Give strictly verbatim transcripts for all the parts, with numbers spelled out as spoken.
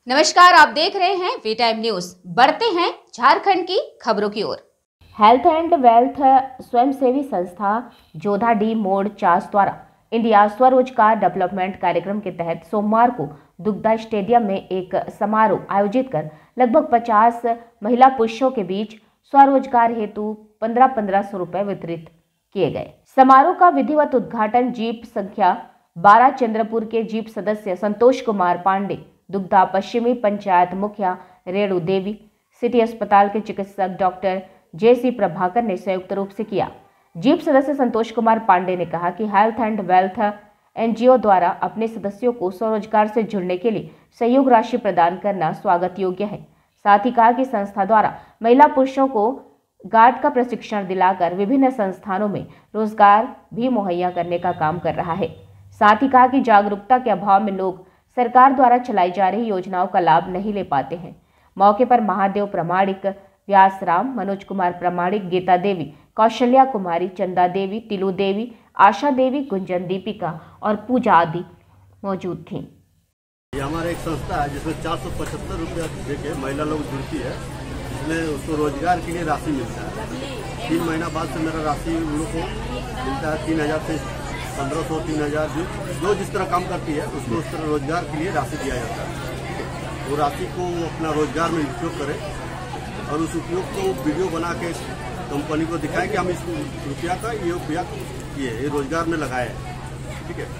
नमस्कार, आप देख रहे हैं वी टाइम न्यूज। बढ़ते हैं झारखंड की खबरों की ओर। हेल्थ एंड वेल्थ स्वयंसेवी संस्था जोधा डी मोड़ चास द्वारा इंडिया स्वरोजगार डेवलपमेंट कार्यक्रम के तहत सोमवार को दुग्धा स्टेडियम में एक समारोह आयोजित कर लगभग पचास महिला पुरुषों के बीच स्वरोजगार हेतु पंद्रह पंद्रह सौ रुपए वितरित किए गए। समारोह का विधिवत उद्घाटन जीप संख्या बारह चंद्रपुर के जीप सदस्य संतोष कुमार पांडे, दुग्धा पश्चिमी पंचायत मुखिया रेणु देवी, सिटी अस्पताल के चिकित्सक डॉक्टर जे सी प्रभाकर ने संयुक्त रूप से किया। जीप सदस्य संतोष कुमार पांडे ने कहा कि हेल्थ एंड वेल्थ एनजीओ द्वारा अपने सदस्यों को स्वरोजगार से जुड़ने के लिए सहयोग राशि प्रदान करना स्वागत योग्य है। साथ ही कहा कि संस्था द्वारा महिला पुरुषों को गार्ड का प्रशिक्षण दिलाकर विभिन्न संस्थानों में रोजगार भी मुहैया करने का काम कर रहा है। साथ ही कहा कि जागरूकता के अभाव में लोग सरकार द्वारा चलाई जा रही योजनाओं का लाभ नहीं ले पाते हैं। मौके पर महादेव प्रमाणिक, व्यासराम, मनोज कुमार प्रमाणिक, गीता देवी, कौशल्या कुमारी, चंदा देवी, तिलू देवी, आशा देवी, गुंजन, दीपिका और पूजा आदि मौजूद थी। ये हमारा एक संस्था है जिसमें चार सौ पचहत्तर रुपया देके महिला लोग जुड़ती है, जिसमें उसको रोजगार के लिए राशि मिलता है। तीन महीना बाद से मेरा राशि उन लोग को मिलता है, तीन हजार से पंद्रह सौ तीन हजार जो जो जिस तरह काम करती है उसको उस तरह रोजगार के लिए राशि दिया जाता है। वो राशि को अपना रोजगार में उपयोग करे और उस उपयोग को वीडियो बना के कंपनी को दिखाए कि हम इस रुपया का ये उपयोग किए, ये रोजगार में लगाए। ठीक है,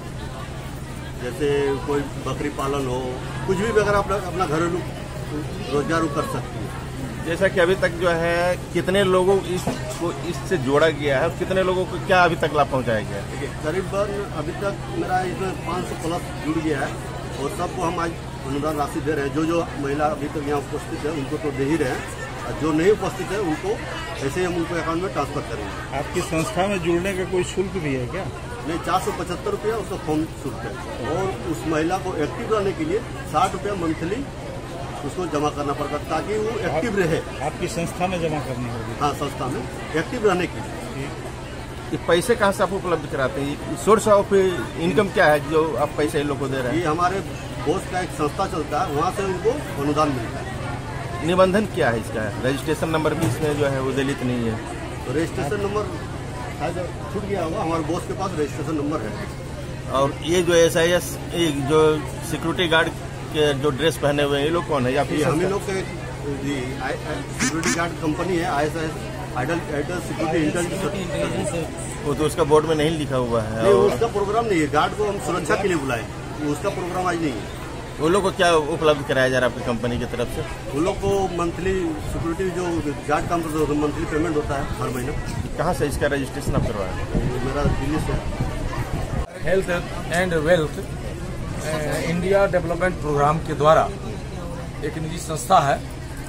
जैसे कोई बकरी पालन हो, कुछ भी अगर आप अपना घरेलू रोजगार कर सकती है। जैसा कि अभी तक जो है कितने लोगों इसको इससे जोड़ा गया है, कितने लोगों को क्या अभी तक लाभ पहुंचाया गया है? देखिए, करीबन अभी तक मेरा इसमें पाँच सौ प्लस जुड़ गया है और सबको हम आज अनुदान राशि दे रहे हैं। जो जो महिला अभी तक यहाँ उपस्थित है उनको तो दे ही रहे हैं, और जो नहीं उपस्थित है उनको ऐसे हम उनको अकाउंट में ट्रांसफर करेंगे। आपकी संस्था में जुड़ने का कोई शुल्क भी है क्या? नहीं, चार सौ पचहत्तर रुपया उसका फॉर्म शुल्क है और उस महिला को एक्टिव रहने के लिए साठ रुपया मंथली उसको जमा करना पड़ता ताकि वो एक्टिव आप, रहे। आपकी संस्था में जमा करनी होगी? हाँ, संस्था में एक्टिव रहने के लिए। ये पैसे कहाँ से आप उपलब्ध कराते हैं? सोर्स ऑफ इनकम क्या है जो आप पैसे इन लोग को दे रहे हैं? ये हमारे बोस का एक संस्था चलता है, वहाँ से उनको अनुदान मिलता है। निबंधन क्या है इसका? रजिस्ट्रेशन नंबर भी इसमें जो है वो दलित नहीं है। तो रजिस्ट्रेशन नंबर शायद छूट गया होगा, हमारे बॉस के पास रजिस्ट्रेशन नंबर है। और ये जो एस आई एस जो सिक्योरिटी गार्ड के जो ड्रेस पहने हुए हैं ये लोग कौन है? या फिर हम लोग के सिक्योरिटी गार्ड कंपनी है, I S S idol idol security intelligence. वो तो उसका बोर्ड में नहीं लिखा हुआ है। नहीं, उसका प्रोग्राम नहीं है। गार्ड को हम सुरक्षा के लिए बुलाए, उसका प्रोग्राम आज नहीं है। वो लोग को क्या उपलब्ध कराया जा रहा है आपकी कंपनी की तरफ से? वो लोग को मंथली सिक्योरिटी जो गार्ड का मंथली पेमेंट होता है हर महीना। कहाँ से इसका रजिस्ट्रेशन आप करवाए? मेरा दिल्ली से। Health and wealth India development programme के द्वारा एक निजी संस्था है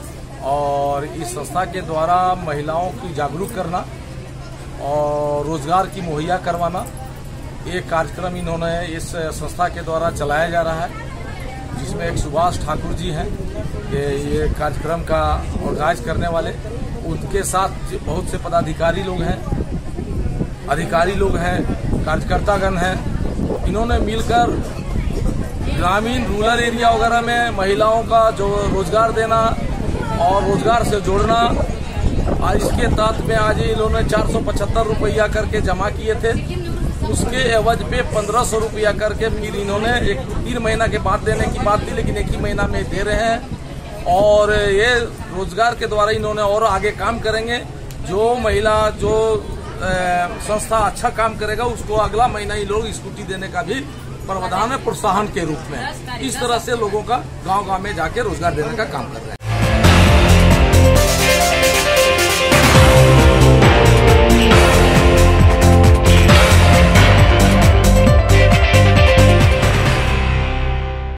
और इस संस्था के द्वारा महिलाओं की जागरूक करना और रोजगार की मुहैया करवाना एक कार्यक्रम इन्होंने इस संस्था के द्वारा चलाया जा रहा है, जिसमें एक सुभाष ठाकुर जी हैं ये ये कार्यक्रम का ऑर्गेनाइज करने वाले। उनके साथ बहुत से पदाधिकारी लोग हैं, अधिकारी लोग हैं, कार्यकर्तागण हैं। इन्होंने मिलकर ग्रामीण रूरल एरिया वगैरह में महिलाओं का जो रोजगार देना और रोजगार से जोड़ना, आज इसके तहत में आज इन्होंने चार सौ पचहत्तर रुपया करके जमा किए थे। उसके एवज पे पंद्रह सौ रुपया करके फिर इन्होंने एक तीन महीना के बाद देने की बात थी, लेकिन एक ही महीना में दे रहे हैं। और ये रोजगार के द्वारा इन्होंने और आगे काम करेंगे। जो महिला जो संस्था अच्छा काम करेगा उसको अगला महीना ही लोग स्कूटी देने का भी प्रावधान है, प्रोत्साहन के रूप में। इस तरह से लोगों का गांव गांव में जाके रोजगार देने का काम कर रहे हैं।